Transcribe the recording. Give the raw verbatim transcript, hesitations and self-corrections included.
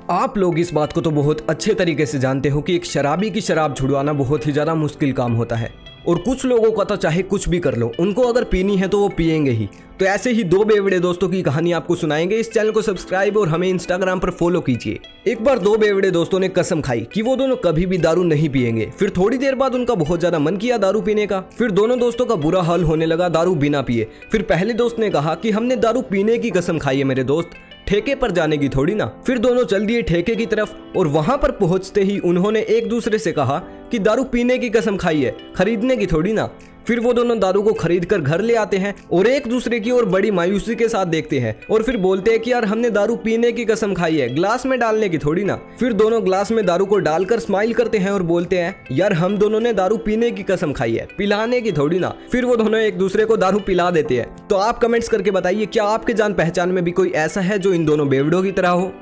आप लोग इस बात को तो बहुत अच्छे तरीके से जानते हो कि एक शराबी की शराब छुड़वाना बहुत ही ज़्यादा मुश्किल काम होता है और कुछ लोगों का तो चाहे कुछ भी कर लो, उनको अगर पीनी है तो वो पिएंगे ही। तो ऐसे ही दो बेवड़े दोस्तों की कहानी आपको सुनाएंगे। इस चैनल को सब्सक्राइब और हमें इंस्टाग्राम पर फॉलो कीजिए। एक बार दो बेवड़े दोस्तों ने कसम खाई कि वो दोनों कभी भी दारू नहीं पिएंगे। फिर थोड़ी देर बाद उनका बहुत ज्यादा मन किया दारू पीने का। फिर दोनों दोस्तों का बुरा हाल होने लगा दारू बिना पिए। फिर पहले दोस्त ने कहा कि हमने दारू पीने की कसम खाई है मेरे दोस्त, ठेके पर जाने की थोड़ी ना। फिर दोनों चल दिए ठेके की तरफ और वहां पर पहुंचते ही उन्होंने एक दूसरे से कहा कि दारू पीने की कसम खाई है, खरीदने की थोड़ी ना। फिर वो दोनों दारू को खरीद कर घर ले आते हैं और एक दूसरे की ओर बड़ी मायूसी के साथ देखते हैं और फिर बोलते हैं कि यार हमने दारू पीने की कसम खाई है, ग्लास में डालने की थोड़ी ना। फिर दोनों ग्लास में दारू को डालकर स्माइल करते हैं और बोलते हैं यार हम दोनों ने दारू पीने की कसम खाई है, पिलाने की थोड़ी ना। फिर वो दोनों एक दूसरे को दारू पिला देते हैं। तो आप कमेंट्स करके बताइए क्या आपके जान पहचान में भी कोई ऐसा है जो इन दोनों बेवड़ों की तरह हो।